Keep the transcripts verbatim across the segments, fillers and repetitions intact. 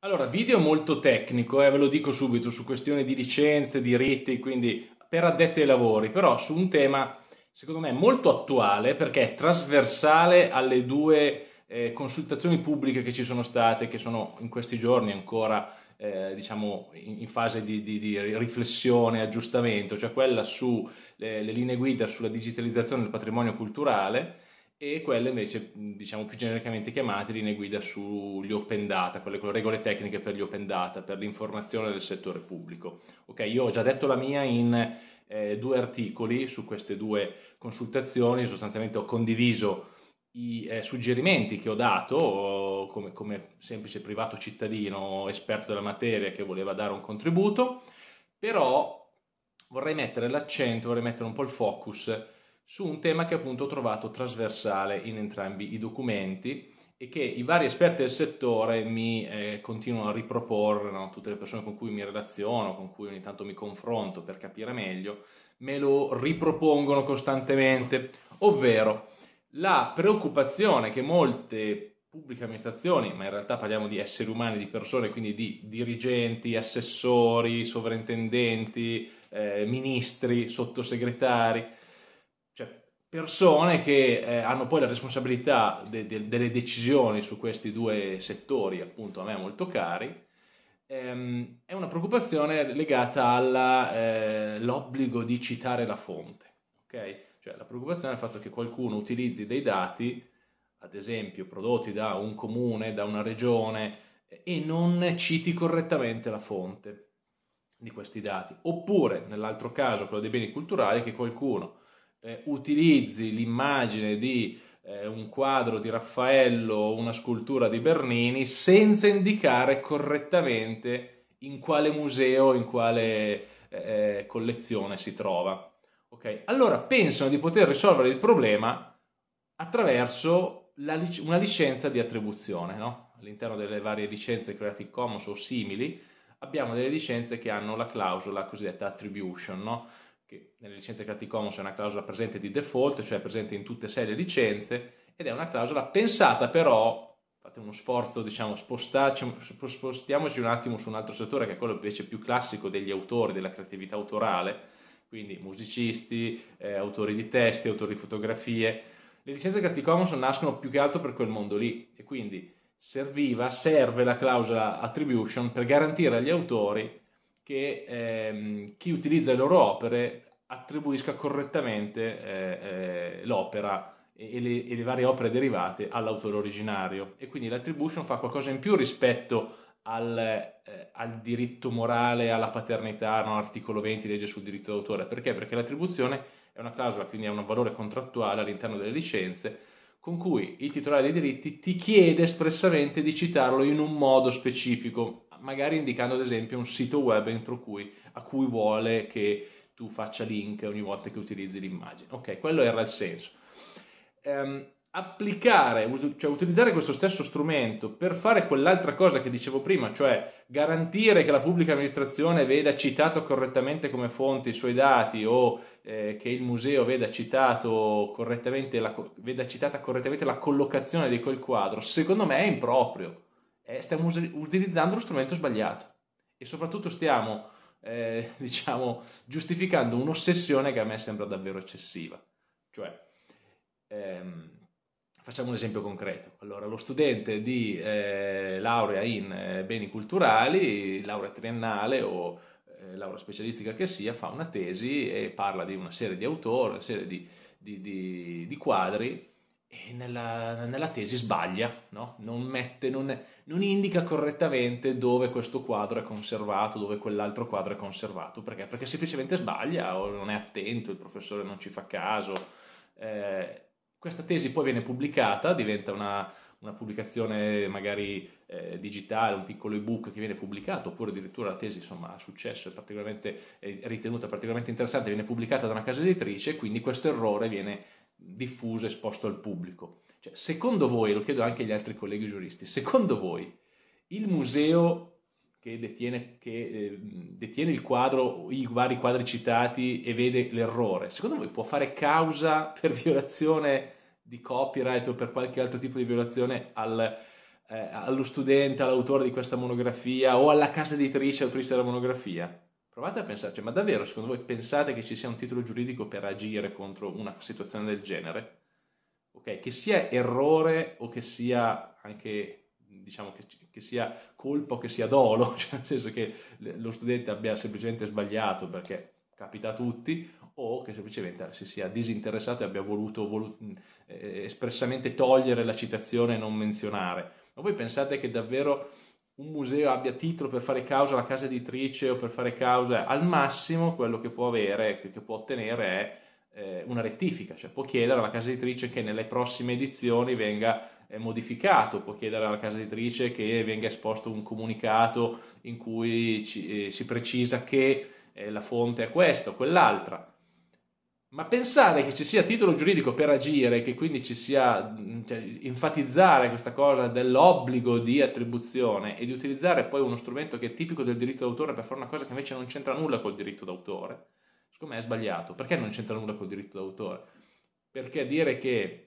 Allora, video molto tecnico, eh, ve lo dico subito, su questioni di licenze, diritti, quindi per addetti ai lavori, però su un tema secondo me molto attuale perché è trasversale alle due eh, consultazioni pubbliche che ci sono state, che sono in questi giorni ancora eh, diciamo in, in fase di, di- di riflessione, aggiustamento, cioè quella sulle le linee guida sulla digitalizzazione del patrimonio culturale e quelle invece, diciamo più genericamente chiamate linee guida sugli open data, quelle con le regole tecniche per gli open data, per l'informazione del settore pubblico. Ok, io ho già detto la mia in eh, due articoli su queste due consultazioni, sostanzialmente ho condiviso i eh, suggerimenti che ho dato come, come semplice privato cittadino esperto della materia che voleva dare un contributo, però vorrei mettere l'accento, vorrei mettere un po' il focus su un tema che appunto ho trovato trasversale in entrambi i documenti e che i vari esperti del settore mi eh, continuano a riproporre, no? Tutte le persone con cui mi relaziono, con cui ogni tanto mi confronto per capire meglio, me lo ripropongono costantemente, ovvero la preoccupazione che molte pubbliche amministrazioni, ma in realtà parliamo di esseri umani, di persone, quindi di dirigenti, assessori, sovrintendenti, eh, ministri, sottosegretari, cioè persone che eh, hanno poi la responsabilità de- de- delle decisioni su questi due settori, appunto a me molto cari, ehm, è una preoccupazione legata all'obbligo di citare la fonte, ok? Cioè la preoccupazione è il fatto che qualcuno utilizzi dei dati, ad esempio prodotti da un comune, da una regione, e non citi correttamente la fonte di questi dati. Oppure, nell'altro caso, quello dei beni culturali, che qualcuno eh, utilizzi l'immagine di eh, un quadro di Raffaello o una scultura di Bernini senza indicare correttamente in quale museo, in quale eh, collezione si trova. Okay? Allora pensano di poter risolvere il problema attraverso la lic- una licenza di attribuzione, no? All'interno delle varie licenze Creative Commons o simili abbiamo delle licenze che hanno la clausola cosiddetta attribution, no? Che nelle licenze Creative Commons è una clausola presente di default, cioè presente in tutte e sei le licenze, ed è una clausola pensata però, fate uno sforzo, diciamo, spostiamoci un attimo su un altro settore che è quello invece più classico degli autori, della creatività autorale, quindi musicisti, eh, autori di testi, autori di fotografie. Le licenze Creative Commons nascono più che altro per quel mondo lì e quindi serviva, serve la clausola attribution per garantire agli autori che ehm, chi utilizza le loro opere attribuisca correttamente eh, eh, l'opera e le, e le varie opere derivate all'autore originario e quindi l'attribution fa qualcosa in più rispetto al, eh, al diritto morale, alla paternità, no? Articolo venti legge sul diritto d'autore. Perché? Perché l'attribuzione è una clausola, quindi ha un valore contrattuale all'interno delle licenze con cui il titolare dei diritti ti chiede espressamente di citarlo in un modo specifico, magari indicando ad esempio un sito web entro cui, a cui vuole che tu faccia link ogni volta che utilizzi l'immagine. Ok, quello era il senso. Ehm, applicare, cioè utilizzare questo stesso strumento per fare quell'altra cosa che dicevo prima, cioè garantire che la pubblica amministrazione veda citato correttamente come fonte i suoi dati o eh, che il museo veda, citato correttamente la, veda citata correttamente la collocazione di quel quadro, secondo me è improprio. Eh, stiamo us- utilizzando lo strumento sbagliato e soprattutto stiamo eh, diciamo, giustificando un'ossessione che a me sembra davvero eccessiva. Cioè, ehm, facciamo un esempio concreto. Allora, lo studente di eh, laurea in eh, beni culturali, laurea triennale o eh, laurea specialistica che sia, fa una tesi e parla di una serie di autori, una serie di, di, di, di quadri e nella, nella tesi sbaglia, no? Non mette, non, non indica correttamente dove questo quadro è conservato, dove quell'altro quadro è conservato. Perché? Perché semplicemente sbaglia o non è attento, il professore non ci fa caso. Eh, questa tesi poi viene pubblicata, diventa una, una pubblicazione magari eh, digitale, un piccolo ebook che viene pubblicato, oppure addirittura la tesi insomma ha successo, è, particolarmente, è ritenuta particolarmente interessante, viene pubblicata da una casa editrice e quindi questo errore viene diffuso, esposto al pubblico. Cioè, secondo voi, lo chiedo anche agli altri colleghi giuristi, secondo voi il museo che detiene, che, eh, detiene il quadro, i vari quadri citati e vede l'errore, secondo voi può fare causa per violazione di copyright o per qualche altro tipo di violazione al, eh, eh, allo studente, all'autore di questa monografia o alla casa editrice, autrice della monografia? Provate a pensarci, ma davvero secondo voi pensate che ci sia un titolo giuridico per agire contro una situazione del genere? Ok, che sia errore o che sia anche, diciamo, che, che sia colpa o che sia dolo, cioè nel senso che lo studente abbia semplicemente sbagliato perché capita a tutti, o che semplicemente si sia disinteressato e abbia voluto, voluto eh, espressamente togliere la citazione e non menzionare. Ma voi pensate che davvero un museo abbia titolo per fare causa alla casa editrice o per fare causa? Al massimo quello che può avere, che può ottenere è eh, una rettifica, cioè può chiedere alla casa editrice che nelle prossime edizioni venga eh, modificato, può chiedere alla casa editrice che venga esposto un comunicato in cui ci, eh, si precisa che eh, la fonte è questa o quell'altra. Ma pensare che ci sia titolo giuridico per agire, che quindi ci sia, cioè, enfatizzare questa cosa dell'obbligo di attribuzione e di utilizzare poi uno strumento che è tipico del diritto d'autore per fare una cosa che invece non c'entra nulla col diritto d'autore, secondo me è sbagliato. Perché non c'entra nulla col diritto d'autore? Perché dire che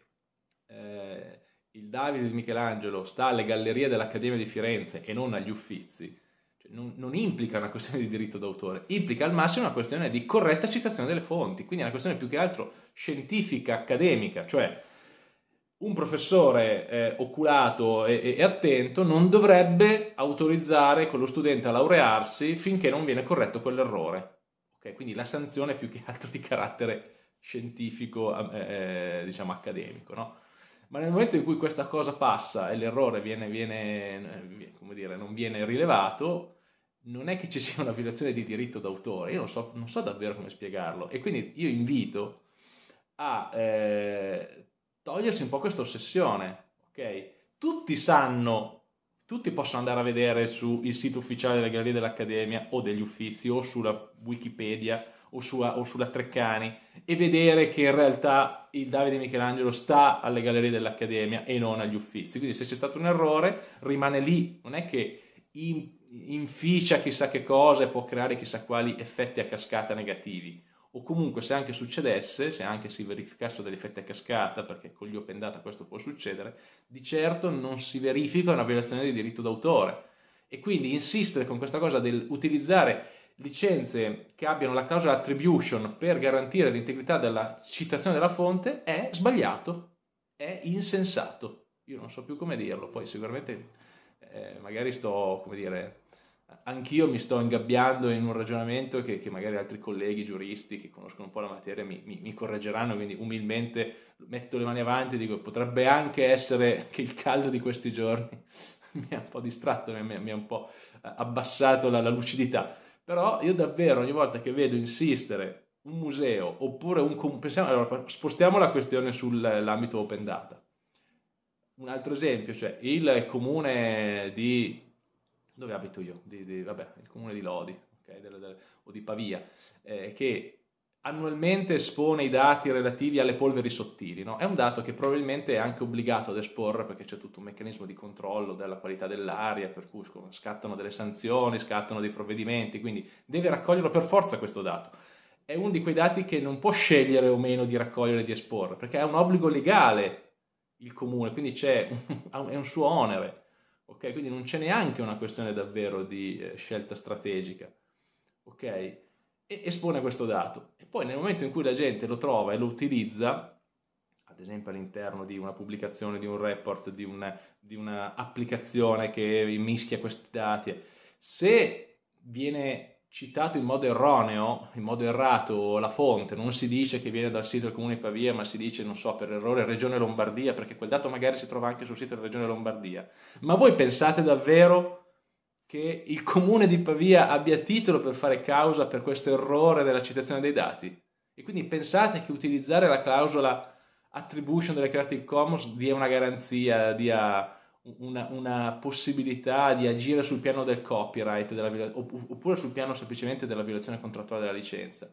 eh, il Davide di Michelangelo sta alle gallerie dell'Accademia di Firenze e non agli Uffizi, Non, non implica una questione di diritto d'autore, implica al massimo una questione di corretta citazione delle fonti, quindi è una questione più che altro scientifica, accademica, cioè un professore eh, oculato e, e attento non dovrebbe autorizzare quello studente a laurearsi finché non viene corretto quell'errore. Okay? Quindi la sanzione è più che altro di carattere scientifico, eh, diciamo accademico, no? Ma nel momento in cui questa cosa passa e l'errore viene, viene, come dire, non viene rilevato, non è che ci sia una violazione di diritto d'autore, io non so, non so davvero come spiegarlo, e quindi io invito a eh, togliersi un po' questa ossessione, ok? Tutti sanno, tutti possono andare a vedere sul sito ufficiale delle Gallerie dell'Accademia o degli Uffizi o sulla Wikipedia o, su, o sulla Treccani e vedere che in realtà il Davide Michelangelo sta alle Gallerie dell'Accademia e non agli Uffizi. Quindi se c'è stato un errore rimane lì, non è che in, inficia chissà che cosa e può creare chissà quali effetti a cascata negativi. O comunque se anche succedesse, se anche si verificassero degli effetti a cascata, perché con gli open data questo può succedere, di certo non si verifica una violazione di diritto d'autore. E quindi insistere con questa cosa dell'utilizzare licenze che abbiano la clausola attribution per garantire l'integrità della citazione della fonte è sbagliato, è insensato. Io non so più come dirlo, poi sicuramente eh, magari sto, come dire, anch'io mi sto ingabbiando in un ragionamento che, che magari altri colleghi giuristi che conoscono un po' la materia mi, mi, mi correggeranno, quindi umilmente metto le mani avanti e dico potrebbe anche essere che il caldo di questi giorni mi ha un po' distratto, mi, mi ha un po' abbassato la, la lucidità. Però io davvero ogni volta che vedo insistere un museo oppure un... Pensiamo, allora, spostiamo la questione sull'ambito open data. Un altro esempio, cioè il comune di... dove abito io? Di, di, vabbè, il comune di Lodi, okay, del, del, o di Pavia, eh, che annualmente espone i dati relativi alle polveri sottili, no? È un dato che probabilmente è anche obbligato ad esporre perché c'è tutto un meccanismo di controllo della qualità dell'aria, per cui scattano delle sanzioni, scattano dei provvedimenti, quindi deve raccoglierlo per forza questo dato. È uno di quei dati che non può scegliere o meno di raccogliere e di esporre, perché è un obbligo legale il comune, quindi c'è un, è un suo onere, ok? Quindi non c'è neanche una questione davvero di eh, scelta strategica, ok? E espone questo dato e poi nel momento in cui la gente lo trova e lo utilizza, ad esempio all'interno di una pubblicazione, di un report, di una, di una applicazione che mischia questi dati, se viene citato in modo erroneo, in modo errato la fonte, non si dice che viene dal sito del Comune di Pavia, ma si dice, non so, per errore Regione Lombardia, perché quel dato magari si trova anche sul sito della Regione Lombardia. Ma voi pensate davvero che il Comune di Pavia abbia titolo per fare causa per questo errore della citazione dei dati? E quindi pensate che utilizzare la clausola attribution delle Creative Commons dia una garanzia, dia una, una possibilità di agire sul piano del copyright, della, oppure sul piano semplicemente della violazione contrattuale della licenza?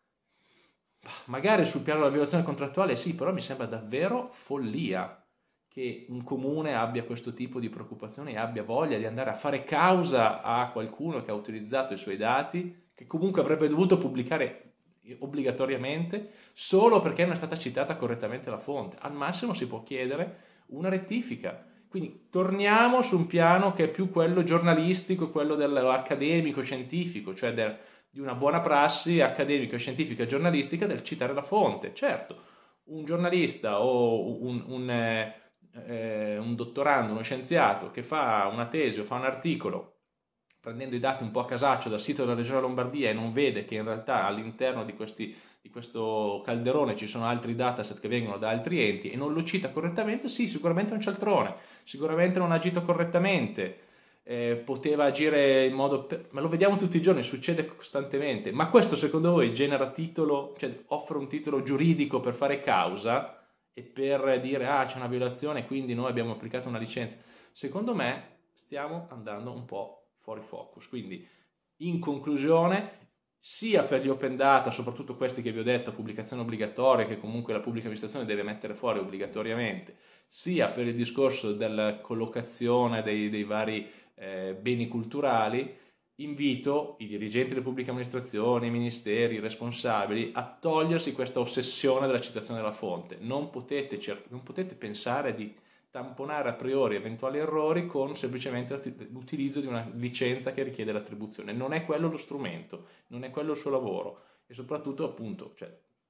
Magari sul piano della violazione contrattuale sì, però mi sembra davvero follia che un comune abbia questo tipo di preoccupazioni e abbia voglia di andare a fare causa a qualcuno che ha utilizzato i suoi dati, che comunque avrebbe dovuto pubblicare obbligatoriamente solo perché non è stata citata correttamente la fonte. Al massimo si può chiedere una rettifica. Quindi torniamo su un piano che è più quello giornalistico, quello dell'accademico, scientifico, cioè del, di una buona prassi accademica, scientifica e giornalistica del citare la fonte. Certo, un giornalista o un, un, eh, eh, un dottorando, uno scienziato che fa una tesi o fa un articolo prendendo i dati un po' a casaccio dal sito della Regione Lombardia e non vede che in realtà all'interno di, questi, di questo calderone ci sono altri dataset che vengono da altri enti e non lo cita correttamente, sì, sicuramente è un cialtrone, sicuramente non ha agito correttamente, eh, poteva agire in modo... Per... ma lo vediamo tutti i giorni, succede costantemente. Ma questo secondo voi genera titolo, cioè offre un titolo giuridico per fare causa e per dire ah c'è una violazione quindi noi abbiamo applicato una licenza? Secondo me stiamo andando un po' fuori focus. Quindi, in conclusione, sia per gli open data, soprattutto questi che vi ho detto, pubblicazione obbligatoria, che comunque la pubblica amministrazione deve mettere fuori obbligatoriamente, sia per il discorso della collocazione dei, dei vari eh, beni culturali, invito i dirigenti delle pubbliche amministrazioni, i ministeri, i responsabili a togliersi questa ossessione della citazione della fonte. Non potete, non potete pensare di tamponare a priori eventuali errori con semplicemente l'utilizzo di una licenza che richiede l'attribuzione. Non è quello lo strumento, non è quello il suo lavoro e soprattutto appunto, cioè,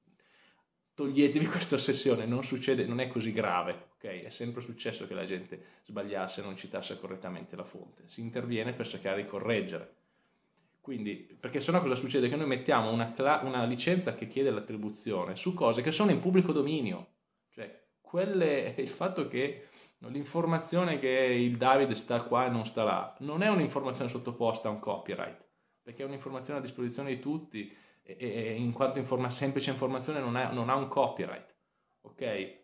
toglietevi questa ossessione, non succede, non è così grave, ok? È sempre successo che la gente sbagliasse e non citasse correttamente la fonte. Si interviene per cercare di correggere. Quindi, perché sennò cosa succede? Che noi mettiamo una, una licenza che chiede l'attribuzione su cose che sono in pubblico dominio, cioè quelle, il fatto che l'informazione che il Davide sta qua e non sta là non è un'informazione sottoposta a un copyright, perché è un'informazione a disposizione di tutti e, e in quanto informa, semplice informazione non, è, non ha un copyright, ok? E,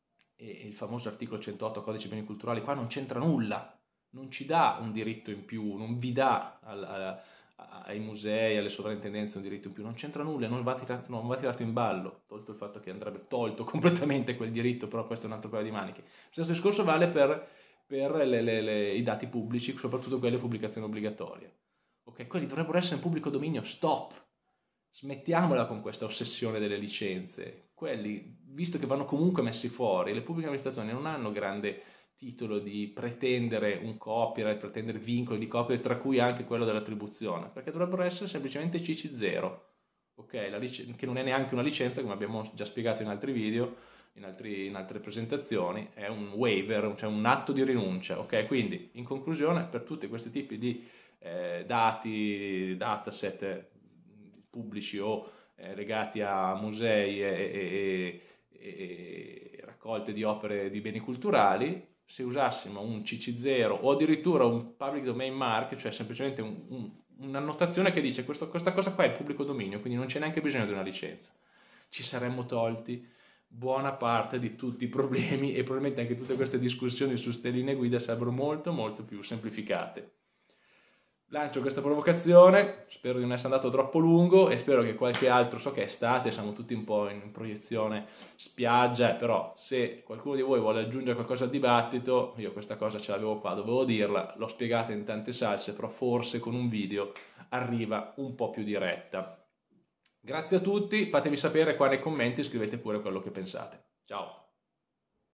e il famoso articolo centootto Codice beni culturali qua non c'entra nulla, non ci dà un diritto in più, non vi dà al, al, ai musei, alle sovrintendenze un diritto in più, non c'entra nulla, non va, tirato, non va tirato in ballo, tolto il fatto che andrebbe tolto completamente quel diritto, però questo è un altro paio di maniche. Lo stesso discorso vale per, per le, le, le, i dati pubblici, soprattutto quelle pubblicazioni obbligatorie. Ok, quelli dovrebbero essere in pubblico dominio, stop! Smettiamola con questa ossessione delle licenze. Quelli, visto che vanno comunque messi fuori, le pubbliche amministrazioni non hanno grande titolo di pretendere un copyright, pretendere vincoli di copyright, tra cui anche quello dell'attribuzione, perché dovrebbero essere semplicemente C C zero, ok? La lic- che non è neanche una licenza, come abbiamo già spiegato in altri video, in, altri, in altre presentazioni, è un waiver, cioè un atto di rinuncia, ok? Quindi, in conclusione, per tutti questi tipi di eh, dati, dataset pubblici o eh, legati a musei e, e, e, e raccolte di opere di beni culturali, se usassimo un C C zero o addirittura un public domain mark, cioè semplicemente un, un, un'annotazione che dice questo, questa cosa qua è pubblico dominio, quindi non c'è neanche bisogno di una licenza, ci saremmo tolti buona parte di tutti i problemi e probabilmente anche tutte queste discussioni su ste linee guida sarebbero molto molto più semplificate. Lancio questa provocazione, spero di non essere andato troppo lungo e spero che qualche altro, so che è estate, siamo tutti un po' in proiezione spiaggia, però se qualcuno di voi vuole aggiungere qualcosa al dibattito, io questa cosa ce l'avevo qua, dovevo dirla, l'ho spiegata in tante salse, però forse con un video arriva un po' più diretta. Grazie a tutti, fatemi sapere qua nei commenti, scrivete pure quello che pensate. Ciao!